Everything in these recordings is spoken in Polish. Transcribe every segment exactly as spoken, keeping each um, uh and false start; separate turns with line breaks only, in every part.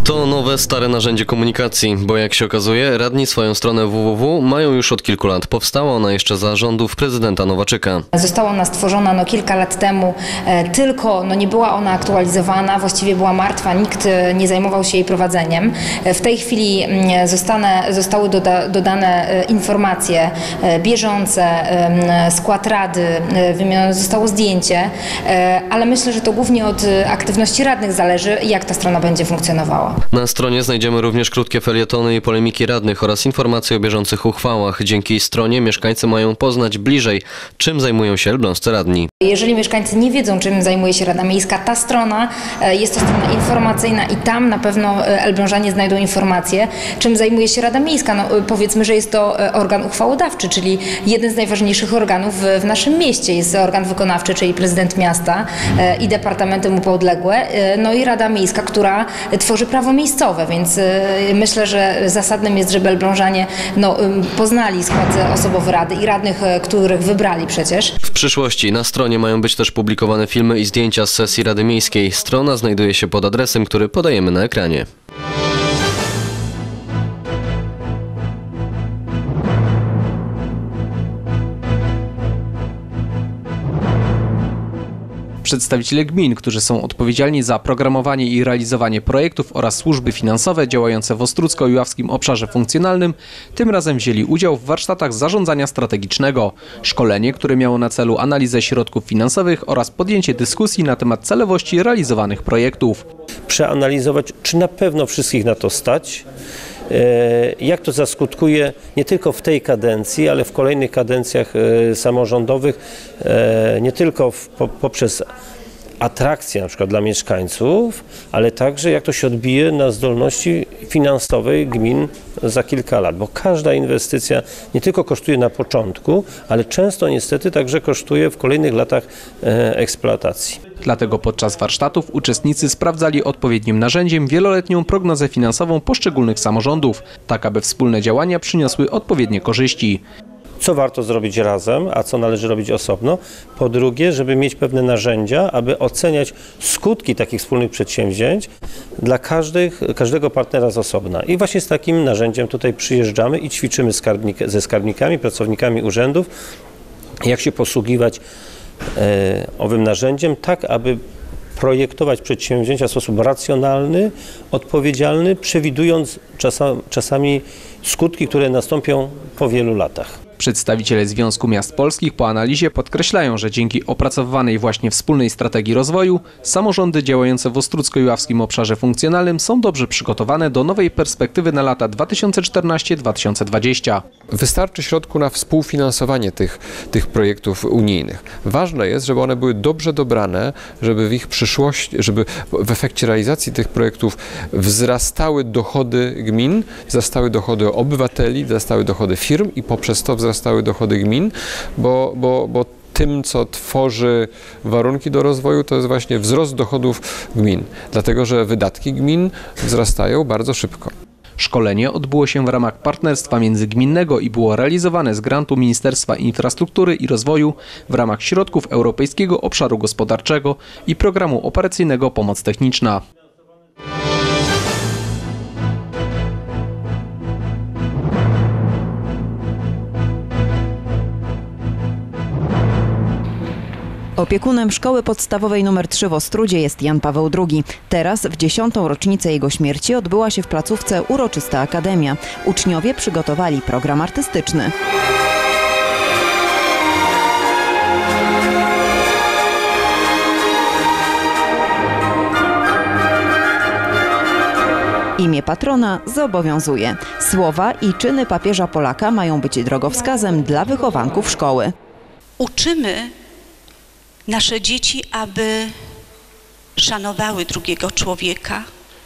To nowe, stare narzędzie komunikacji, bo jak się okazuje, radni swoją stronę w w w mają już od kilku lat. Powstała ona jeszcze za rządów prezydenta Nowaczyka.
Została ona stworzona no, kilka lat temu, e, tylko no, nie była ona aktualizowana, właściwie była martwa, nikt e, nie zajmował się jej prowadzeniem. E, w tej chwili e, zostane, zostały doda, dodane e, informacje e, bieżące, e, skład rady, e, wymienione zostało zdjęcie, e, ale myślę, że to głównie od aktywności radnych zależy, jak ta strona będzie funkcjonowała.
Na stronie znajdziemy również krótkie felietony i polemiki radnych oraz informacje o bieżących uchwałach. Dzięki stronie mieszkańcy mają poznać bliżej, czym zajmują się elbląscy radni.
Jeżeli mieszkańcy nie wiedzą, czym zajmuje się Rada Miejska, ta strona jest to strona informacyjna i tam na pewno elblążanie znajdą informacje, czym zajmuje się Rada Miejska. No, powiedzmy, że jest to organ uchwałodawczy, czyli jeden z najważniejszych organów w, w naszym mieście. Jest organ wykonawczy, czyli prezydent miasta i departamenty mu podległe, no i Rada Miejska, która tworzy prawo miejscowe, więc myślę, że zasadnym jest, żeby elblążanie no, poznali skład osobowy Rady i radnych, których wybrali przecież.
W przyszłości na stronie mają być też publikowane filmy i zdjęcia z sesji Rady Miejskiej. Strona znajduje się pod adresem, który podajemy na ekranie.
Przedstawiciele gmin, którzy są odpowiedzialni za programowanie i realizowanie projektów oraz służby finansowe działające w Ostródzko-Ujawskim obszarze funkcjonalnym, tym razem wzięli udział w warsztatach zarządzania strategicznego. Szkolenie, które miało na celu analizę środków finansowych oraz podjęcie dyskusji na temat celowości realizowanych projektów.
Przeanalizować, czy na pewno wszystkich na to stać, jak to zaskutkuje nie tylko w tej kadencji, ale w kolejnych kadencjach samorządowych, nie tylko w, poprzez atrakcję na przykład dla mieszkańców, ale także jak to się odbije na zdolności finansowej gmin za kilka lat, bo każda inwestycja nie tylko kosztuje na początku, ale często niestety także kosztuje w kolejnych latach eksploatacji.
Dlatego podczas warsztatów uczestnicy sprawdzali odpowiednim narzędziem wieloletnią prognozę finansową poszczególnych samorządów, tak aby wspólne działania przyniosły odpowiednie korzyści.
Co warto zrobić razem, a co należy robić osobno. Po drugie, żeby mieć pewne narzędzia, aby oceniać skutki takich wspólnych przedsięwzięć dla każdych, każdego partnera z osobna. I właśnie z takim narzędziem tutaj przyjeżdżamy i ćwiczymy skarbnik, ze skarbnikami, pracownikami urzędów, jak się posługiwać e, owym narzędziem, tak aby projektować przedsięwzięcia w sposób racjonalny, odpowiedzialny, przewidując czasa, czasami skutki, które nastąpią po wielu latach.
Przedstawiciele Związku Miast Polskich po analizie podkreślają, że dzięki opracowanej właśnie wspólnej strategii rozwoju samorządy działające w Ostródzko-Ujawskim obszarze funkcjonalnym są dobrze przygotowane do nowej perspektywy na lata dwa tysiące czternaście do dwa tysiące dwudziestego.
Wystarczy środku na współfinansowanie tych, tych projektów unijnych. Ważne jest, żeby one były dobrze dobrane, żeby w ich przyszłości, żeby w efekcie realizacji tych projektów wzrastały dochody gmin, wzrastały dochody obywateli, wzrastały dochody firm i poprzez to wzrastały dochody gmin, bo, bo, bo tym, co tworzy warunki do rozwoju, to jest właśnie wzrost dochodów gmin, dlatego że wydatki gmin wzrastają bardzo szybko.
Szkolenie odbyło się w ramach partnerstwa międzygminnego i było realizowane z grantu Ministerstwa Infrastruktury i Rozwoju w ramach środków Europejskiego Obszaru Gospodarczego i Programu Operacyjnego Pomoc Techniczna.
Opiekunem Szkoły Podstawowej nr trzy w Ostródzie jest Jan Paweł drugi. Teraz, w dziesiątą rocznicę jego śmierci, odbyła się w placówce uroczysta akademia. Uczniowie przygotowali program artystyczny. Imię patrona zobowiązuje. Słowa i czyny papieża Polaka mają być drogowskazem dla wychowanków szkoły.
Uczymy nasze dzieci, aby szanowały drugiego człowieka.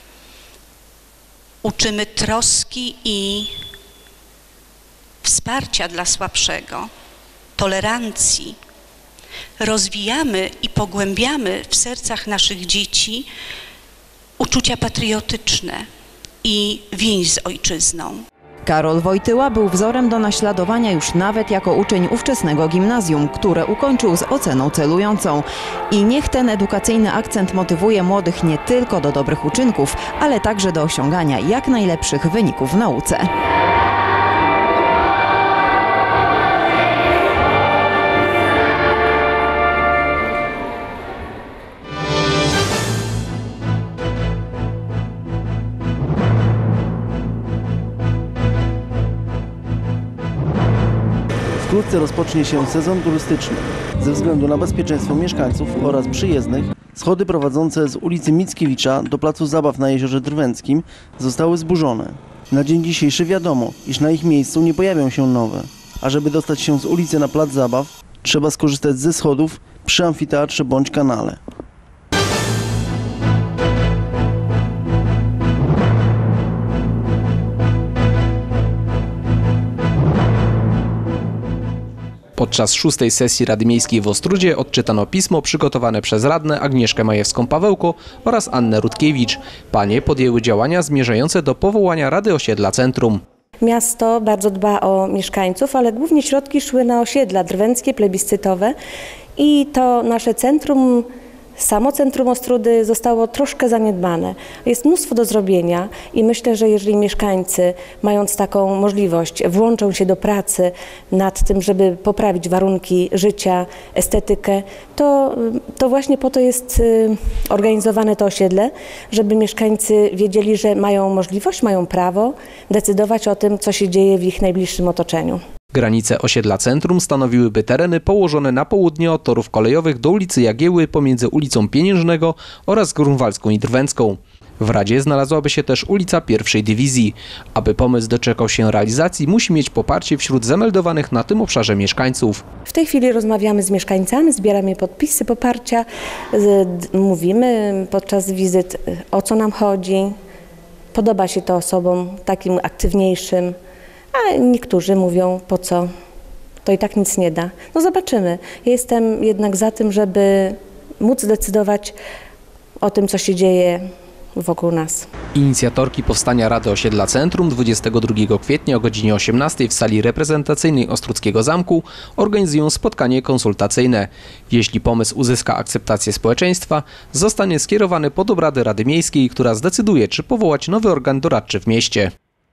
Uczymy troski i wsparcia dla słabszego, tolerancji. Rozwijamy i pogłębiamy w sercach naszych dzieci uczucia patriotyczne i więź z ojczyzną.
Karol Wojtyła był wzorem do naśladowania już nawet jako uczeń ówczesnego gimnazjum, które ukończył z oceną celującą. I niech ten edukacyjny akcent motywuje młodych nie tylko do dobrych uczynków, ale także do osiągania jak najlepszych wyników w nauce.
Wkrótce rozpocznie się sezon turystyczny. Ze względu na bezpieczeństwo mieszkańców oraz przyjezdnych, schody prowadzące z ulicy Mickiewicza do placu zabaw na Jeziorze Drwęckim zostały zburzone. Na dzień dzisiejszy wiadomo, iż na ich miejscu nie pojawią się nowe. A żeby dostać się z ulicy na plac zabaw, trzeba skorzystać ze schodów przy amfiteatrze bądź kanale.
Podczas szóstej sesji Rady Miejskiej w Ostródzie odczytano pismo przygotowane przez radne Agnieszkę Majewską-Pawełko oraz Annę Rutkiewicz. Panie podjęły działania zmierzające do powołania Rady Osiedla Centrum.
Miasto bardzo dba o mieszkańców, ale głównie środki szły na osiedla drwęckie, plebiscytowe i to nasze centrum, samo centrum Ostródy zostało troszkę zaniedbane. Jest mnóstwo do zrobienia i myślę, że jeżeli mieszkańcy, mając taką możliwość, włączą się do pracy nad tym, żeby poprawić warunki życia, estetykę, to, to właśnie po to jest organizowane to osiedle, żeby mieszkańcy wiedzieli, że mają możliwość, mają prawo decydować o tym, co się dzieje w ich najbliższym otoczeniu.
Granice osiedla Centrum stanowiłyby tereny położone na południe od torów kolejowych do ulicy Jagieły pomiędzy ulicą Pieniężnego oraz Grunwaldzką i Drwęcką. W Radzie znalazłaby się też ulica Pierwszej Dywizji. Aby pomysł doczekał się realizacji, musi mieć poparcie wśród zameldowanych na tym obszarze mieszkańców.
W tej chwili rozmawiamy z mieszkańcami, zbieramy podpisy poparcia, mówimy podczas wizyt, o co nam chodzi. Podoba się to osobom takim aktywniejszym. A niektórzy mówią, po co, to i tak nic nie da. No zobaczymy. Ja jestem jednak za tym, żeby móc decydować o tym, co się dzieje wokół nas.
Inicjatorki powstania Rady Osiedla Centrum dwudziestego drugiego kwietnia o godzinie osiemnastej w sali reprezentacyjnej Ostródzkiego Zamku organizują spotkanie konsultacyjne. Jeśli pomysł uzyska akceptację społeczeństwa, zostanie skierowany pod obrady Rady Miejskiej, która zdecyduje, czy powołać nowy organ doradczy w mieście.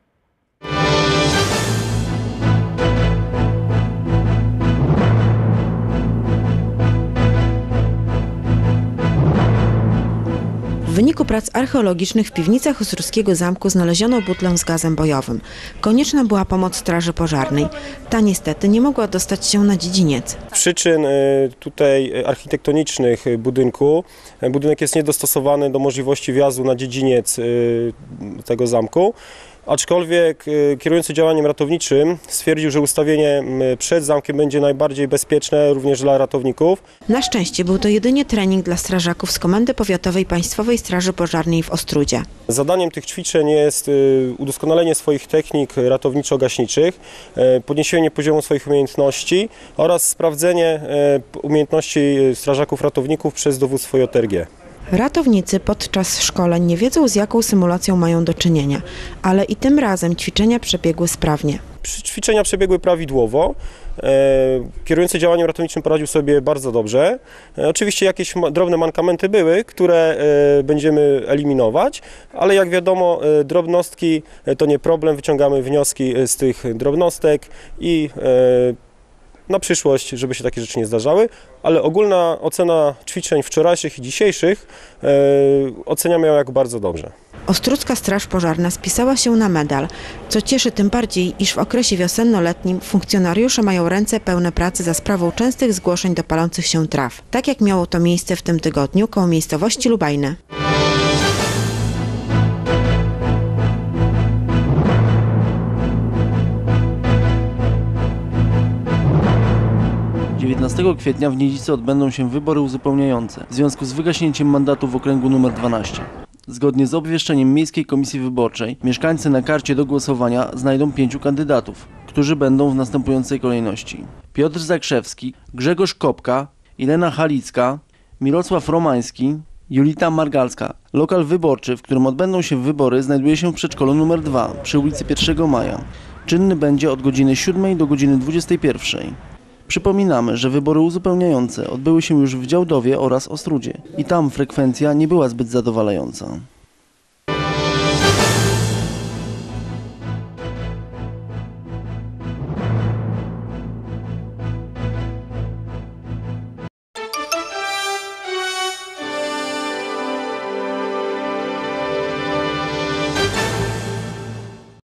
W wyniku prac archeologicznych w piwnicach Ostrowskiego Zamku znaleziono butlę z gazem bojowym. Konieczna była pomoc straży pożarnej. Ta niestety nie mogła dostać się na dziedziniec.
Przyczyn tutaj architektonicznych budynku. Budynek jest niedostosowany do możliwości wjazdu na dziedziniec tego zamku. Aczkolwiek kierujący działaniem ratowniczym stwierdził, że ustawienie przed zamkiem będzie najbardziej bezpieczne również dla ratowników.
Na szczęście był to jedynie trening dla strażaków z Komendy Powiatowej Państwowej Straży Pożarnej w Ostródzie.
Zadaniem tych ćwiczeń jest udoskonalenie swoich technik ratowniczo-gaśniczych, podniesienie poziomu swoich umiejętności oraz sprawdzenie umiejętności strażaków ratowników przez dowództwo J R G.
Ratownicy podczas szkoleń nie wiedzą, z jaką symulacją mają do czynienia, ale i tym razem ćwiczenia przebiegły sprawnie.
Ćwiczenia przebiegły prawidłowo. Kierujący działaniem ratowniczym poradził sobie bardzo dobrze. Oczywiście jakieś drobne mankamenty były, które będziemy eliminować, ale jak wiadomo, drobnostki to nie problem, wyciągamy wnioski z tych drobnostek i na przyszłość, żeby się takie rzeczy nie zdarzały, ale ogólna ocena ćwiczeń wczorajszych i dzisiejszych e, oceniamy ją jako bardzo dobrze.
Ostródzka Straż Pożarna spisała się na medal, co cieszy tym bardziej, iż w okresie wiosenno-letnim funkcjonariusze mają ręce pełne pracy za sprawą częstych zgłoszeń do palących się traw, tak jak miało to miejsce w tym tygodniu koło miejscowości Lubajne.
dziewiętnastego kwietnia w Niedzicy odbędą się wybory uzupełniające w związku z wygaśnięciem mandatu w okręgu numer dwanaście. Zgodnie z obwieszczeniem Miejskiej Komisji Wyborczej mieszkańcy na karcie do głosowania znajdą pięciu kandydatów, którzy będą w następującej kolejności: Piotr Zakrzewski, Grzegorz Kopka, Ilena Halicka, Mirosław Romański, Julita Margalska. Lokal wyborczy, w którym odbędą się wybory, znajduje się w przedszkolu numer dwa przy ulicy pierwszego maja. Czynny będzie od godziny siódmej do godziny dwudziestej pierwszej. Przypominamy, że wybory uzupełniające odbyły się już w Działdowie oraz Ostródzie i tam frekwencja nie była zbyt zadowalająca.